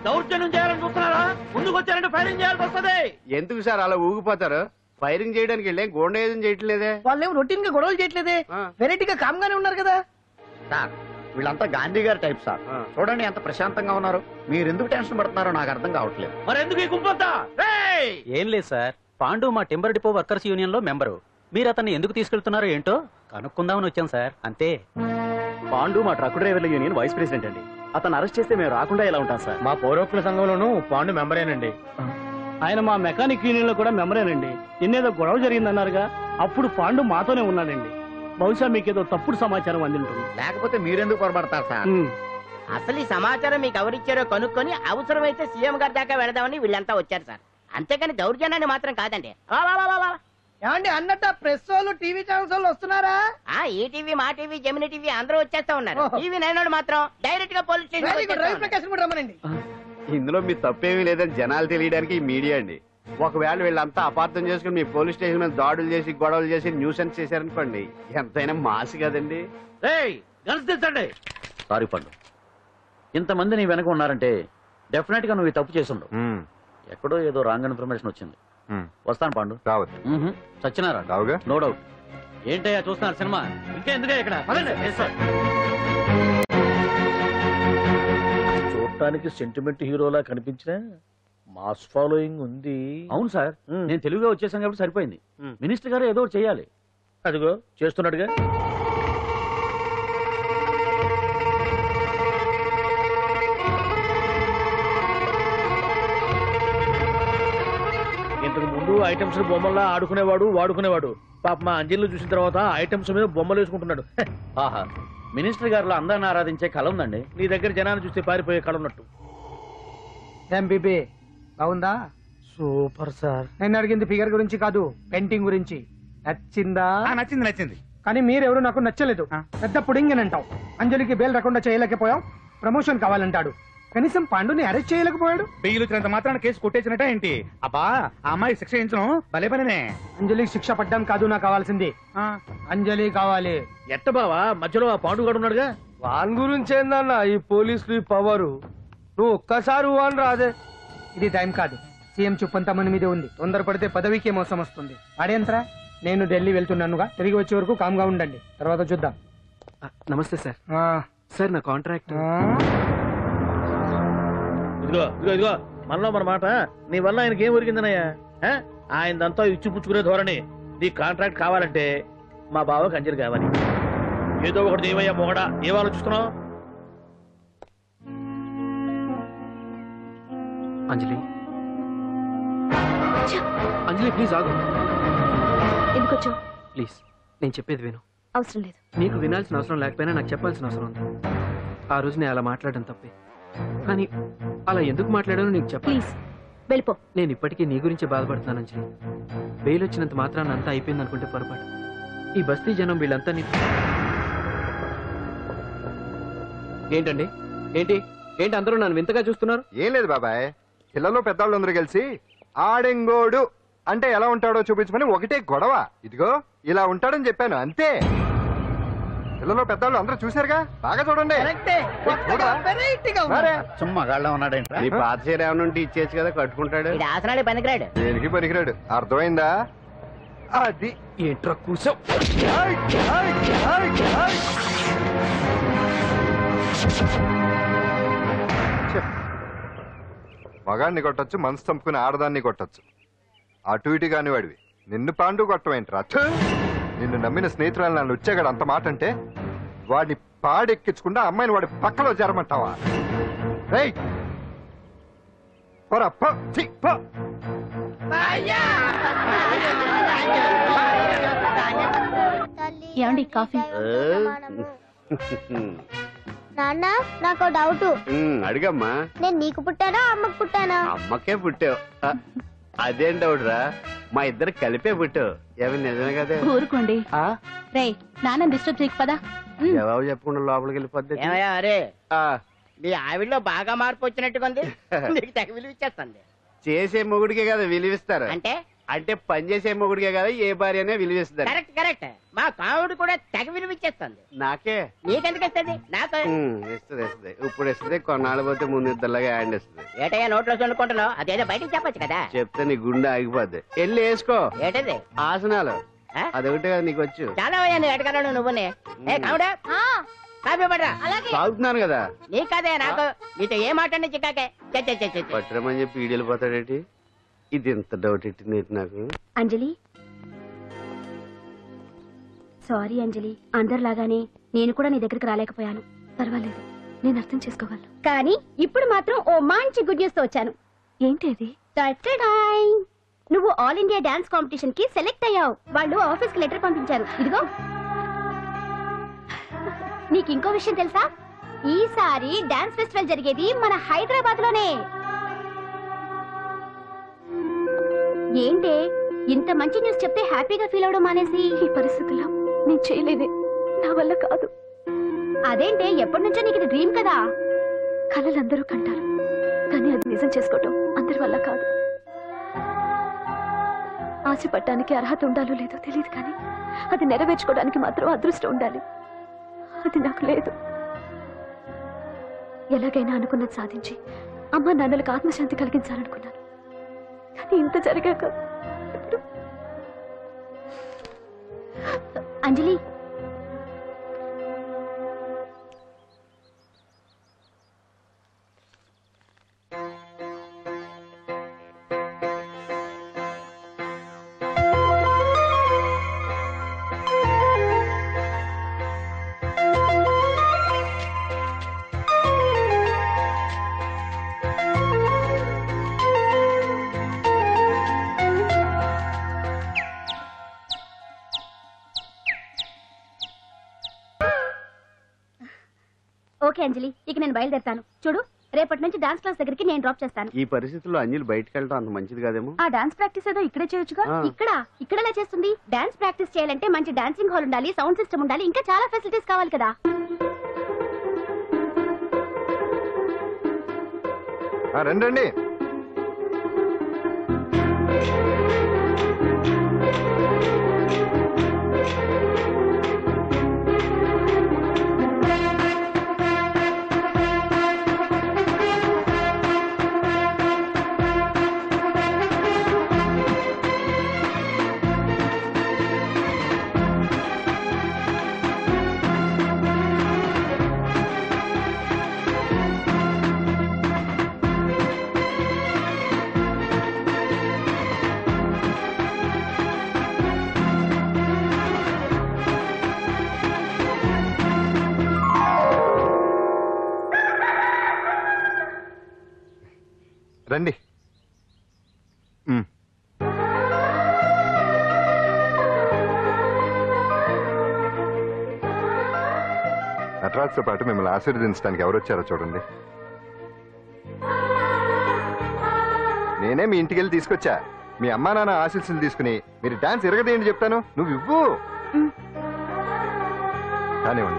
దౌర్జన్యం చేయాలని చూస్తున్నారా? ముందుకు వచ్చారంటే ఫైరింగ్ చేయాల్సి వస్తుంది. ఎందుకు సార్ అలా ఊగిపోతారు? ఫైరింగ్ చేయడానికి వెళ్ళే గోండేజం చేయట్లేదే. వాళ్ళేం రొటీన్ గా గొడవలు చేయట్లేదే, వెరైటీగా కామ్ గానే ఉన్నారు కదా సార్. వీళ్ళంతా గాంధీ గారి టైప్ సార్. చూడండి ఎంత ప్రశాంతంగా ఉన్నారు. మీరు ఎందుకు టెన్షన్ పడుతున్నారో నాకు అర్థం కావట్లేదు. మరి ఎందుకు ఈ గుంపంతా? ఏం లేదు సార్, పాండు మా టింబర్ డిపో వర్కర్స్ యూనియన్ లో మెంబరు. మీరు అతన్ని ఎందుకు తీసుకెళ్తున్నారో ఏంటో కనుక్కుందామని వచ్చాం సార్, అంతే. పాండు మా ట్రక్ డ్రైవర్ల యూనియన్ వైస్ ప్రెసిడెంట్ అండి. అతను అరెస్ట్ చేస్తే మేము రాకుండా ఎలా ఉంటాం సార్? మా పౌరోక్తుల సంఘంలోనూ పాండు మెంబరేనండి. ఆయన మా మెకానిక్ యూనియన్ లో కూడా మెంబరేనండి. నిన్నేదో గొడవ జరిగిందన్నారుగా, అప్పుడు పాండు మాతోనే ఉన్నాడండి. బహుశా మీకేదో తప్పుడు సమాచారం అందింటుంది. లేకపోతే మీరెందుకు పొరపడతారు సార్? అసలు ఈ సమాచారం మీకు ఎవరిచ్చారో కనుక్కొని అవసరమైతే సీఎం గారి దాకా వెళదామని వీళ్ళంతా వచ్చారు సార్. అంతేకాని దౌర్జన్యాన్ని మాత్రం కాదండి. ఏమండి అన్నట్టు ప్రెస్ వాళ్ళు టీవీ ఛానల్స్ వాళ్ళు వస్తున్నారా? ఈ టీవీ, మా టీవీ, జెమిని టీవీ అందరూ వచ్చేస్తా ఉన్నారు. టీవీ నైన్ మాత్రం డైరెక్ట్ గా పోలీస్ స్టేషన్. ఇందులో మీ తప్పేమీ లేదని జనాలు తెలియడానికి ఈ మీడియా అండి. ఒకవేళ వీళ్ళంతా అపార్థం చేసుకుని మీ పోలీస్ స్టేషన్ మీద దాడులు చేసి గొడవలు చేసి న్యూసెన్స్ చేశారనుకోండి, ఎంతైనా మాసి కదండి. సారీ పండు, ఇంతమంది నీ వెనక ఉన్నారంటే డెఫినెట్ గా నువ్వు తప్పు చేసిండు. ఎక్కడో ఏదో రాంగ్ ఇన్ఫర్మేషన్ వచ్చింది. వస్తాను పాండు. రావచ్చు. సత్యనారా? No doubt. ఏంటయ్యా చూస్తున్నారు సినిమా? ఇంకా ఎందుకే ఇక్కడ? చూడటానికి సెంటిమెంట్ హీరోలా కనిపించినా మాస్ ఫాలోయింగ్ ఉంది. అవును సార్, నేను తెలుగుగా వచ్చేసాను కాబట్టి సరిపోయింది. మినిస్టర్ గారు ఏదో చేయాలి. అదిగో చేస్తున్నాడుగా. ఇంతకు ముందు ఐటమ్స్ బొమ్మల్లా ఆడుకునేవాడు, వాడుకునేవాడు. పాప మా అంజలిలో చూసిన తర్వాత ఐటమ్స్ మీద బొమ్మలు వేసుకుంటున్నాడు. ఆహా, మినిస్టర్ గారిలో అందరిని ఆరాధించే కళ ఉందండి. నీ దగ్గర జనాన్ని చూస్తే పారిపోయే కళ ఉన్నట్టు. ఎంబీబీ బాగుందా? Super sir. నేను అడిగింది ఫిగర్ గురించి కాదు, పెయింటింగ్ గురించి. నచ్చిందా? నచ్చింది. కానీ మీరెవరు నాకు నచ్చలేదు. పెద్ద పుడింగ్ అంటావు. అంజలికి బెయిల్ రాకుండా చేయలేకపోయావు, ప్రమోషన్ కావాలంటాడు. కనీసం పాండుని అరెస్ట్ చేయలేకపోయాడు. బెయిల్ వచ్చినంత మాత్రాన కేసు కొట్టేసినట్ట ఏంటి? అబ్బా, ఆ అమ్మాయి శిక్ష వేయించడం భలే పనినే. అంజలికి శిక్ష పడ్డం కాదు నాకు కావాల్సింది. అంజలి కావాలి. ఎట్ట బావా, మధ్యలో ఆ పాండుగాడు ఉన్నాడుగా. వాన్ గురించి ఏందన్నా ఈ పోలీసులు పవరు? నువ్వు ఒక్కసారి వాన్ రాదే. ఇది టైం కాదు. సీఎం చూపంతా మన మీద ఉంది. తొందరపడితే పదవికే మోసం వస్తుంది. అడేంతరా, నేను ఢిల్లీ వెళ్తున్నానుగా. తిరిగి వచ్చే వరకు కామ్గా ఉండండి, తర్వాత చూద్దాం. నమస్తే సార్. సార్ నా కాంట్రాక్ట్. ఇదిగో మనలో మన మాట. నీ వల్ల ఆయనకి ఏం ఒరిగిందనయ్యా? ఆయనదంతా ఇచ్చి పుచ్చుకునే ధోరణి. నీ కాంట్రాక్ట్ కావాలంటే మా బావకి అంజలి కావాలి. ఏదో ఒకటి ఏమయ్యా మొగడా, ఏం ఆలోచిస్తున్నావు? అంజలి ప్లీజ్ ఆగు. ఎందుకొచ్చావు? ప్లీజ్ నేను చెప్పేది విను. అవసరం లేదు. నీకు వినాల్సిన అవసరం లేకపోయినా నాకు చెప్పాల్సిన అవసరం ఉంది. ఆ రోజు నేను అలా మాట్లాడడం తప్పే, కానీ అలా ఎందుకు మాట్లాడానో నీకు చెప్ప. ప్లీజ్ వెళ్ళిపో. నేను ఇప్పటికీ నీ గురించి బాధపడుతున్నాను అంజలి. బెయిల్ వచ్చినంత మాత్రాన్ని అంతా అయిపోయింది అనుకుంటే పొరపాటు. ఈ బస్తీ జనం వీళ్ళంతా ఏంటండి? ఏంటి అందరూ నన్ను వింతగా చూస్తున్నారు? ఏం లేదు బాబాయ్, పిల్లలు పెద్దవాళ్ళు అందరూ కలిసి ఆడెంగోడు అంటే ఎలా ఉంటాడో చూపించమని ఒకటే గొడవ. ఇదిగో ఇలా ఉంటాడని చెప్పాను అంతే. పిల్లలు పెద్దవాళ్ళు అందరూ చూశారుగా, బాగా చూడండి. చుమ్మగాళ్ళ ఉన్నాడేంట్రా? నీ పాత చీర ఏమైనా ఉంటే ఇచ్చేసి కదా, కట్టుకుంటాడు. పనికిరాడు. దేనికి పనికిరాడు, అర్థమైందా? అది ఏంట్రా కూసావ్? మగాన్ని కొట్టచ్చు, మనసు చంపుకుని ఆడదాన్ని కొట్టచ్చు. అటు ఇటు కాని వాడివి నిన్ను పాండు కొట్టమేంట్రా? నిన్ను నమ్మిన స్నేహితురాలు నన్ను వచ్చాగాడు అంత మాట అంటే వాడిని పాడెక్కించకుండా అమ్మాయిని వాడి పక్కలో చేరమంటావా? ఏమండి కాఫీ? నాన్న నాకు డౌట్. అడిగమ్మా. నేను నీకు పుట్టానా అమ్మకు పుట్టానా? అమ్మకే పుట్టావు. అదేం డౌట్ రా, మా ఇద్దరు కలిపే పుట్టావు. ఏమి నిజమే కదా? ఊరుకోండి. రే నాన్న డిస్టర్బ్ చేయకు పదా. జవాబు చెప్పకుండా లోపలికి వెళ్ళిపోద్ది. అరే నీ ఆవిడలో బాగా మార్పు వచ్చినట్టుగా ఉంది. నీకు తెగ విలువ ఇచ్చేస్తుంది. చేసే మొగుడికే కదా విలువిస్తారు. అంటే అంటే పనిచేసే మొగుడికే కదా ఏ భార్య అనే విలువిస్తుంది. Correct correct. మా కావుడు కూడా తెగ విలువిచ్చేస్తుంది. నాకే నీకెందుకు ఇస్తుంది? నాకు ఇస్తుంది. ఇప్పుడు ఇస్తుంది, కొన్నాళ్ళు పోతే ముందు ఇద్దరులాగా హ్యాండ్ ఇస్తుంది. ఏటయ్యా నోట్లో చల్లుకుంటున్నావు? అదేదో బయటికి చెప్పొచ్చు కదా. చెప్తే నీ గుండె ఆగిపోద్ది. వెళ్ళి వేసుకో. ఏటది? ఆసనాలు అదొకటి కదా నీకు వచ్చు. చాలా అయ్యా నువ్వు ఎటకరాడు నువ్వునే. ఏ కావుడా కాఫీ పడరా. తాగుతున్నాను కదా. నీ కదే నాకు నీతో ఏ మాట్లాడి చిక్కాకే. పట్టరమని చెప్పి ఈడెళ్ళి పోతాడేటి? ఇది ఎంత డౌట్ ఎట్టింది నాకు. అంజలి సారీ అంజలి, అందరిలాగానే నేను కూడా నీ దగ్గరికి రాలేకపోయాను. పర్వాలేదు, నేను అర్థం చేసుకోగలను. కానీ ఇప్పుడు మాత్రం ఓ మంచి గుడ్ న్యూస్ తో వచ్చాను. ఏంటి అది? నువ్వు ఆల్ ఇండియా డాన్స్ కాంపిటీషన్ కి సెలెక్ట్ అయ్యావు. వాళ్ళు ఆఫీస్ కి లెటర్ పంపించారు. ఇదిగో. నీకు ఇంకో విషయం తెలుసా? ఈసారి డాన్స్ ఫెస్టివల్ జరిగేది మన హైదరాబాద్ లోనే. ఏంటే ఇంత మంచి న్యూస్ చెప్తే హ్యాపీగా ఫీల్ అవడం మానేసి? ఈ పరిస్థితుల్లో నేను చేయలేదే, నా వల్ల కాదు. అదేంటే ఎప్పటి నుంచో నీకు ఇది డ్రీమ్ కదా? కళలందరూ కంటారు, కానీ అది నిజం చేసుకోవటం అందరి వల్ల కాదు. ఆశపడటానికి అర్హత ఉండాలో లేదో తెలియదు, కానీ అది నెరవేర్చుకోవడానికి మాత్రం అదృష్టం ఉండాలి. అది నాకు లేదు. ఎలాగైనా అనుకున్నది సాధించి అమ్మ నాన్నలకు ఆత్మశాంతి కలిగించాలనుకున్నాను. కానీ ఇంత జరిగాక అంజలి, ఓకే అంజలి, ఇక నేను బయలుదేరుతాను. చూడు, రేపటి నుంచి డాన్స్ క్లాస్ దగ్గరికి నేను డ్రాప్ చేస్తాను. ఈ పరిస్థితుల్లో అంజలి బయటకు వెళ్ళడం అంత మంచిది కాదేమో. ఆ డాన్స్ ప్రాక్టీస్ ఏదో ఇక్కడే చేయొచ్చుగా. ఇక్కడ ఎలా చేస్తుంది? డాన్స్ ప్రాక్టీస్ చేయాలంటే మంచి డాన్సింగ్ హాల్ ఉండాలి, సౌండ్ సిస్టమ్ ఉండాలి, ఇంకా చాలా ఫెసిలిటీస్ కావాలి కదా. రండి. రండి. నటరాజ్తో పాటు మిమ్మల్ని ఆశీర్వదించడానికి ఎవరు వచ్చారో చూడండి. నేనే మీ ఇంటికి వెళ్ళి తీసుకొచ్చా. మీ అమ్మా నాన్న ఆశీస్సులు తీసుకుని మీరు డాన్స్ ఎరగదేంటి చెప్తాను. నువ్వు ఇవ్వు. కానివ్వండి.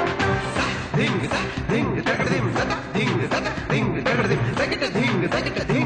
ding, ding, ding, ding, ding, ding, ding, ding, ding, ding, ding, ding, ding, ding, ding,